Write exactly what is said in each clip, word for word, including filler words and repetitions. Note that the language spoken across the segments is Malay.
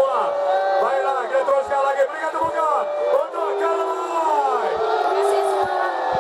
semua. Baiklah, kita teruskan lagi. Berikan tepukan untuk Kalbai. Terima kasih semua.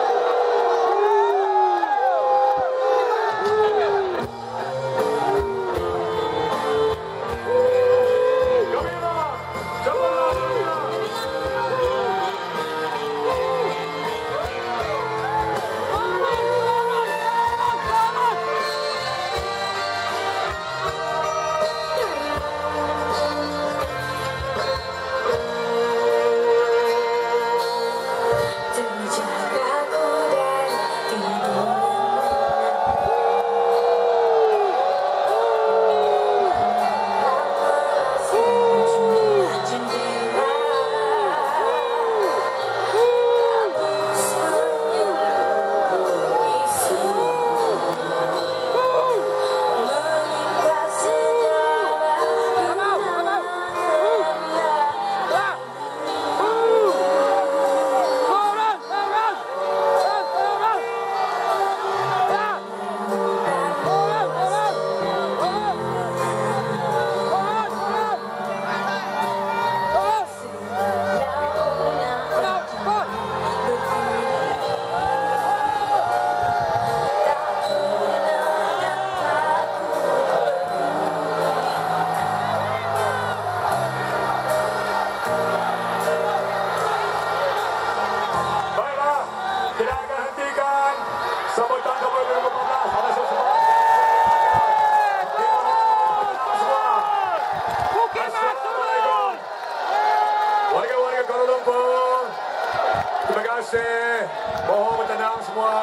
Mohon bertenang semua.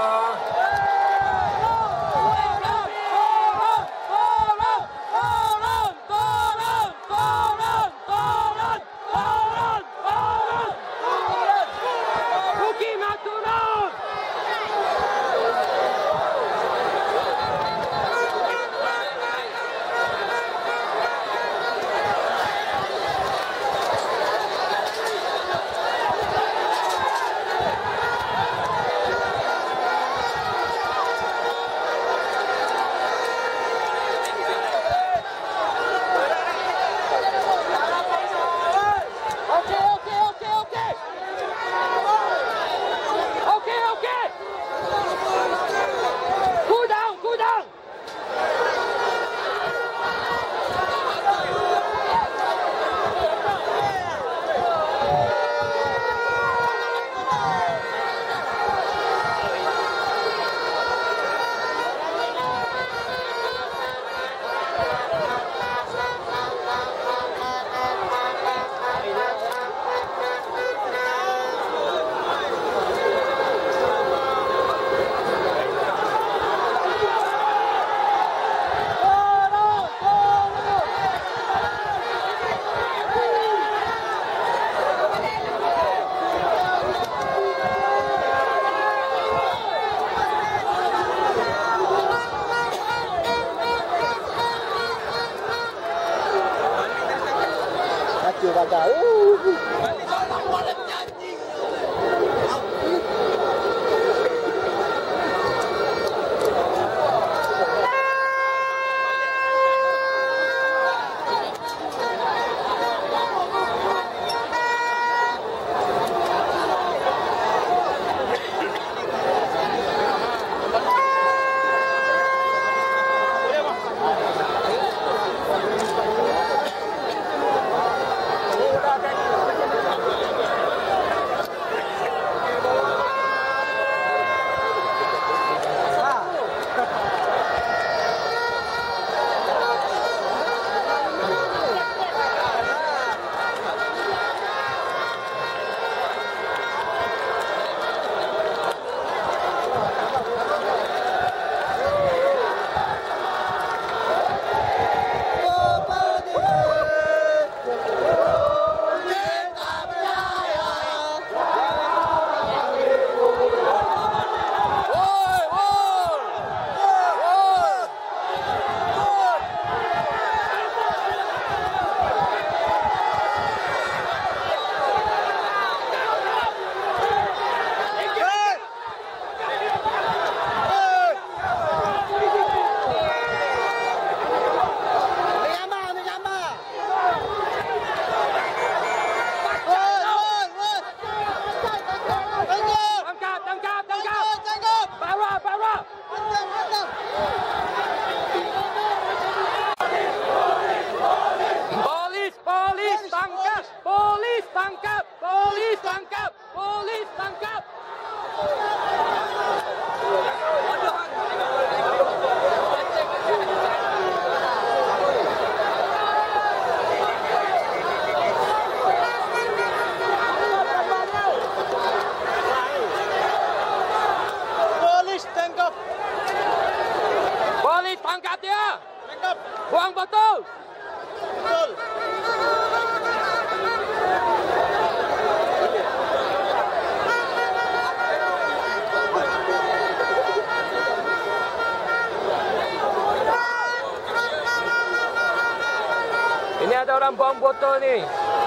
buang botol ni.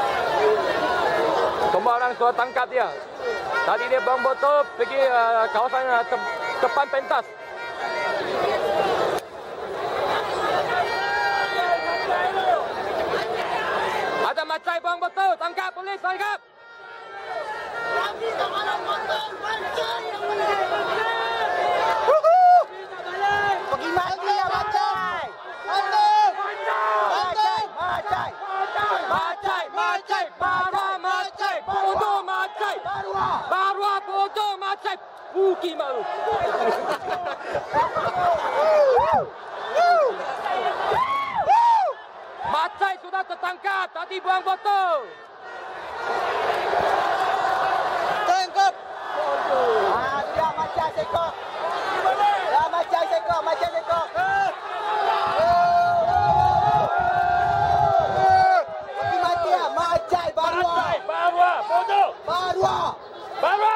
Semua orang suruh tangkap dia. Tadi dia buang botol pergi uh, kawasan uh, te depan pentas. Ada macai buang botol, tangkap polis, tangkap. Pergi mati ya macai. Macai. Macai. Macai. Macai, macai, barua macai, bodoh macai. Barua. Barua bodoh macai. Buki malu. Macai sudah tertangkap, tadi buang botol. Tangkap. Ah, dia macai sekok. Ya macai sekok, macai sekok. Pergi mati ya macai barua. Macai, barua, bodoh. Barua. Barua.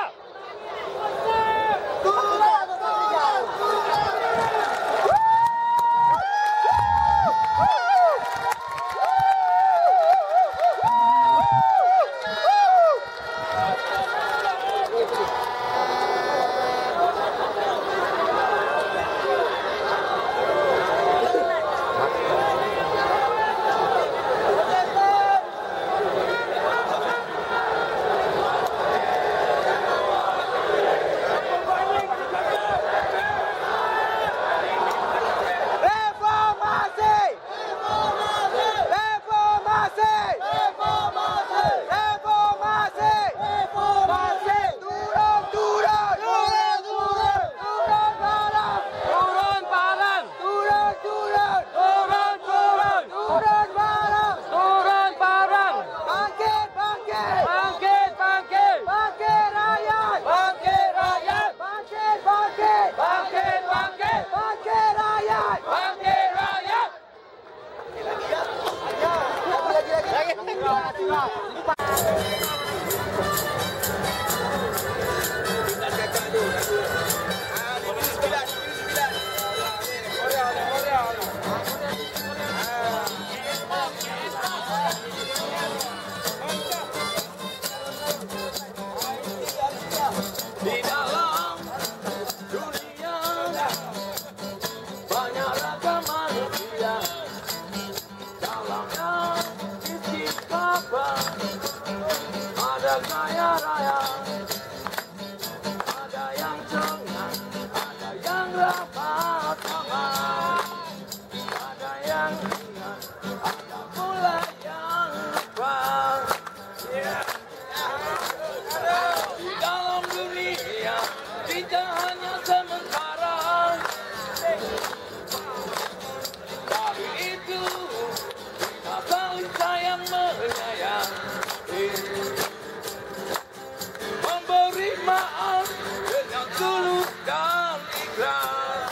Di dalam dunia banyak ragam manusia, dalamnya isi kabar, ada kaya raya, ada yang cengang, ada yang rapat aman, ada yang ingat, ada pula yang lupa. Yeah. Di dalam dunia kita hanya sementara, tapi itu kita saling sayang menyayang, memberi maaf dengan tulus dan ikhlas.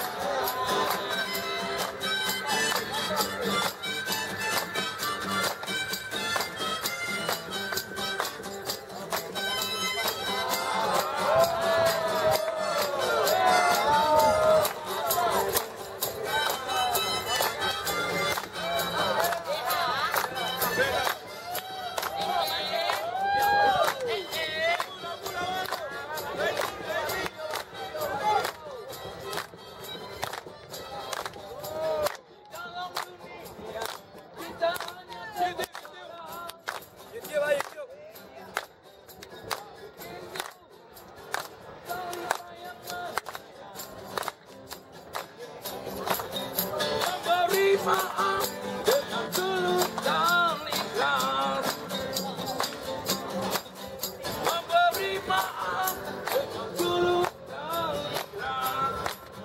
Maaf dengan tulus dan ikhlas, memberi maaf dengan tulus dan ikhlas.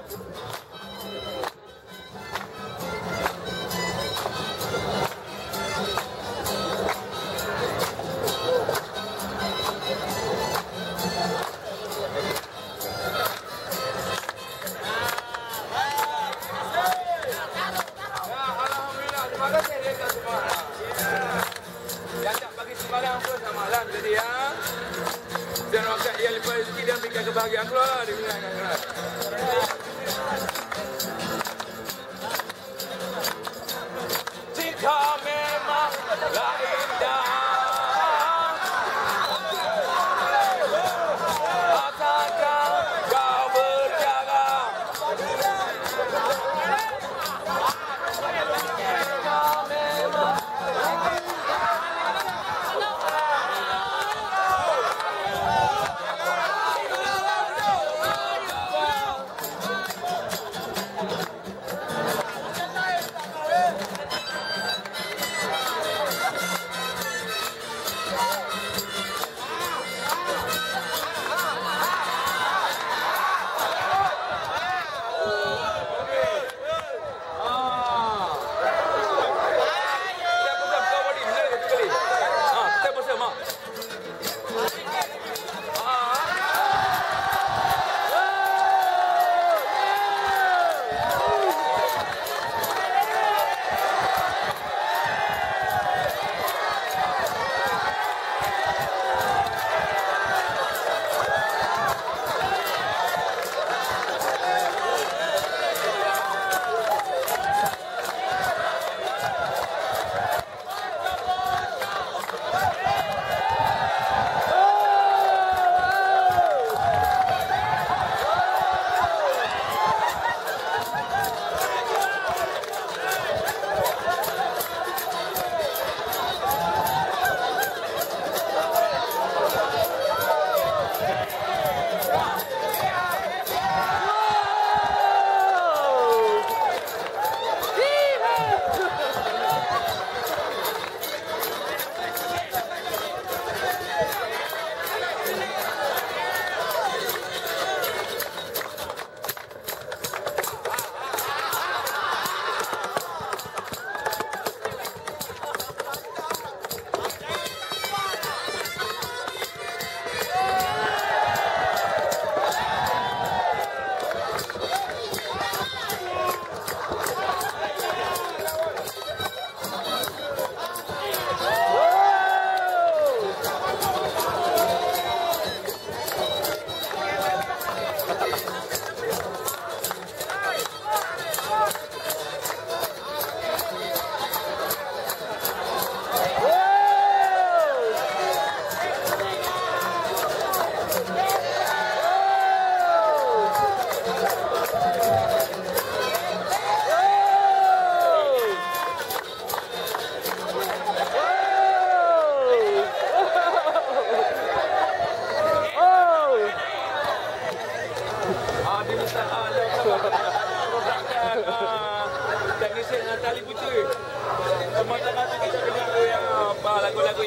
Jadi ya, dan waktu ia lepas rezeki dan berikan kebahagiaan pula dia bilang kan. Jika memang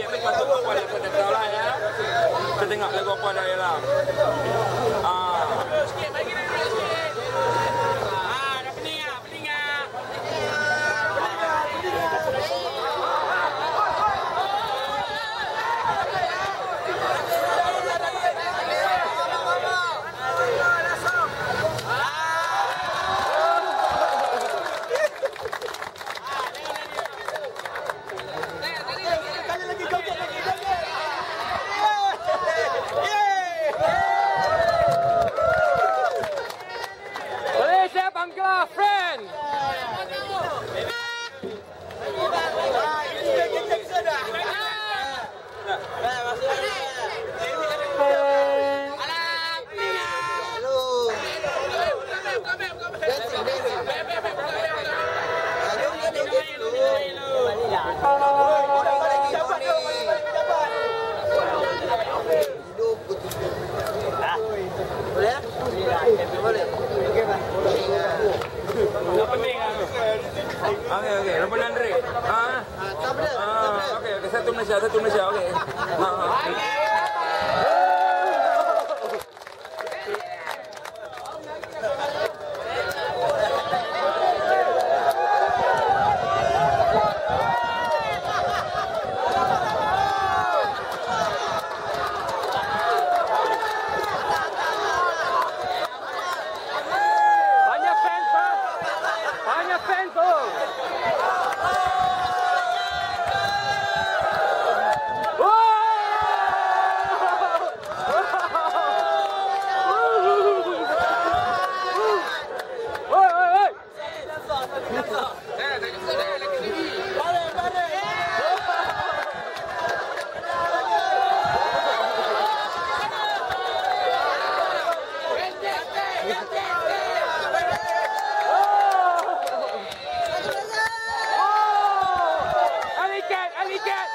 air lepas tu apa dia dah tahu lah ya. Kita tengok lagu apa dah ya lah. Ah. Sikit bagi dia sikit. Ah, dah pening ah, pening ah. Malaysia Bangla friend. Okey okey, Rampun Andre. Ah. Tak boleh. Ah, okey okey, satu Malaysia, satu Malaysia. Okey. Ha ha. Banyak fans, Pak. Banyak fans tu. Alicat, Alicat.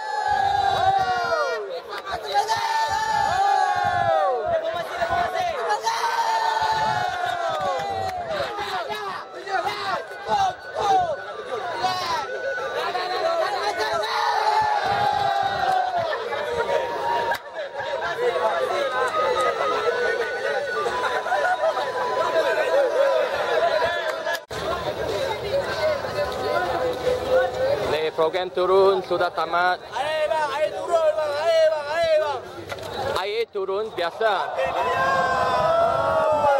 Program turun sudah tamat. Air bang, air turun bang, air bang, air bang. Air turun biasa.